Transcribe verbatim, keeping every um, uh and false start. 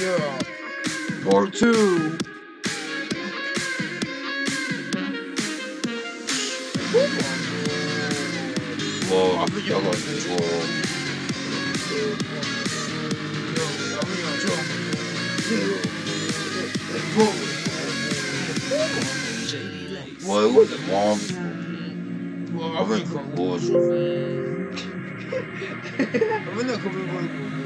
Yeah. Part two. Well, I think y'all like this one. Well, it wasn't long. Well, I think it was. I mean, that could be